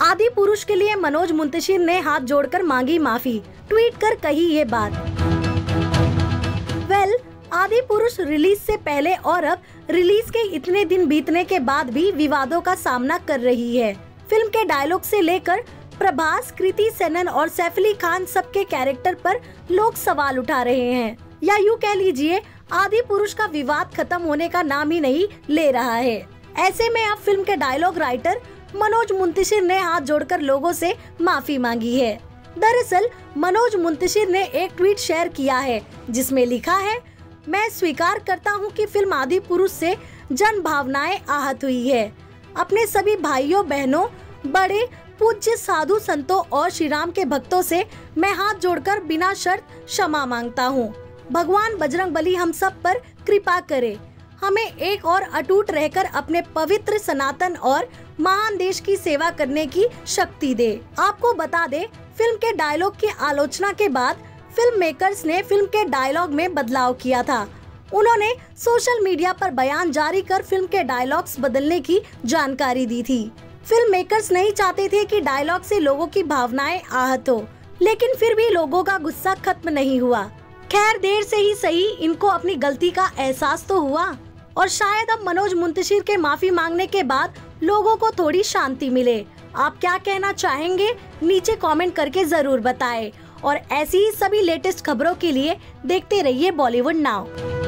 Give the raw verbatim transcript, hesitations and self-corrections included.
आदि पुरुष के लिए मनोज मुंतशिर ने हाथ जोड़कर मांगी माफी, ट्वीट कर कही ये बात। वेल well, आदि पुरुष रिलीज से पहले और अब रिलीज के इतने दिन बीतने के बाद भी विवादों का सामना कर रही है। फिल्म के डायलॉग से लेकर प्रभास, कृति सेनन और सैफ अली खान सबके कैरेक्टर पर लोग सवाल उठा रहे हैं, या यूँ कह लीजिए आदि पुरुष का विवाद खत्म होने का नाम ही नहीं ले रहा है। ऐसे में अब फिल्म के डायलॉग राइटर मनोज मुंतशिर ने हाथ जोड़कर लोगों से माफी मांगी है। दरअसल मनोज मुंतशिर ने एक ट्वीट शेयर किया है जिसमें लिखा है, मैं स्वीकार करता हूं कि फिल्म आदि पुरुष से जन भावनाएं आहत हुई है। अपने सभी भाइयों बहनों, बड़े पूज्य साधु संतों और श्री राम के भक्तों से मैं हाथ जोड़कर बिना शर्त क्षमा मांगता हूं। भगवान बजरंगबली हम सब पर कृपा करे, हमें एक और अटूट रहकर अपने पवित्र सनातन और महान देश की सेवा करने की शक्ति दे। आपको बता दे, फिल्म के डायलॉग की आलोचना के बाद फिल्म मेकर्स ने फिल्म के डायलॉग में बदलाव किया था। उन्होंने सोशल मीडिया पर बयान जारी कर फिल्म के डायलॉग्स बदलने की जानकारी दी थी। फिल्म मेकर्स नहीं चाहते थे कि डायलॉग से लोगों की भावनाएं आहत हो, लेकिन फिर भी लोगों का गुस्सा खत्म नहीं हुआ। खैर, देर से ही सही, इनको अपनी गलती का एहसास तो हुआ और शायद अब मनोज मुंतशिर के माफी मांगने के बाद लोगों को थोड़ी शांति मिले। आप क्या कहना चाहेंगे? नीचे कमेंट करके जरूर बताएं और ऐसी ही सभी लेटेस्ट खबरों के लिए देखते रहिए बॉलीवुड नाउ।